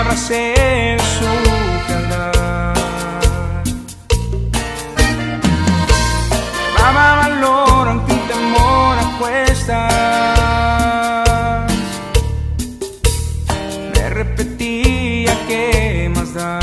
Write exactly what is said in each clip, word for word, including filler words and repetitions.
arrasé su fealdad. Daba valor ante un temor a cuestas. Me repetía qué más da.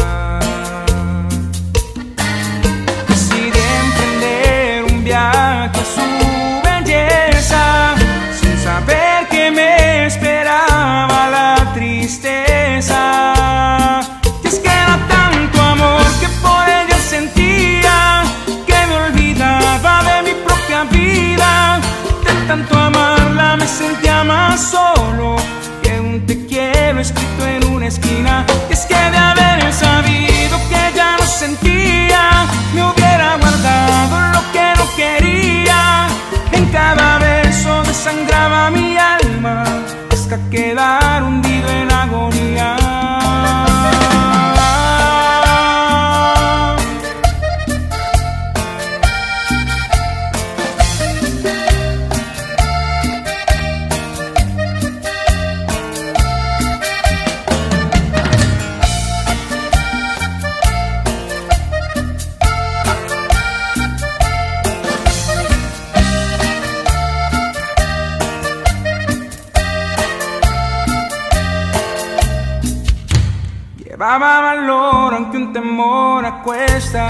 Decidí emprender un viaje a su belleza, sin saber que me esperaba la tristeza. Y es que era tanto amor que por ella sentía, que me olvidaba de mi propia vida. De tanto amarla me sentía más solo que un te quiero escrito en una esquina. Y es que de haber sabido que ella no sentía, me hubiera guardado lo que no quería. En cada beso desangraba mi alma hasta quedar hundido en agonía. Llevaba valor aunque un temor a cuestas.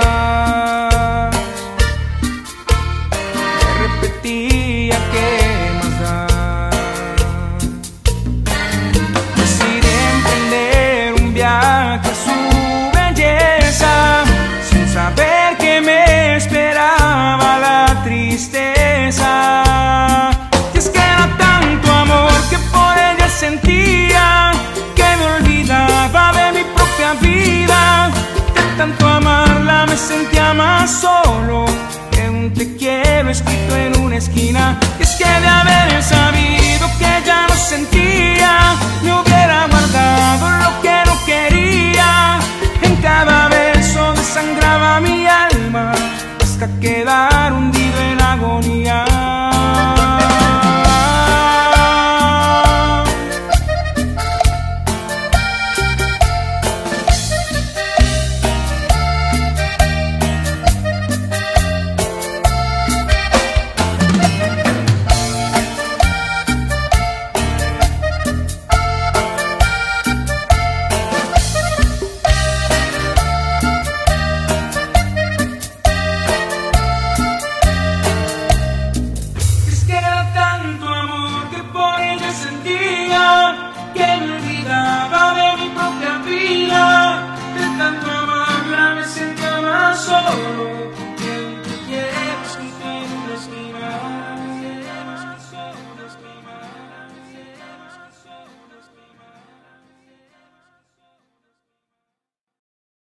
Me repetía qué más da. Decidí emprender un viaje a su belleza, sin saber que me esperaba la tristeza. Y es que era tanto amor que por ella sentía, que me olvidaba de mi propia vida. De tanto amarla me sentía más solo que un te quiero escrito en una esquina. Y es que de haber sabido que ella no sentía, me hubiera guardado lo que no quería. En cada beso desangraba mi alma hasta quedar hundido en agonía.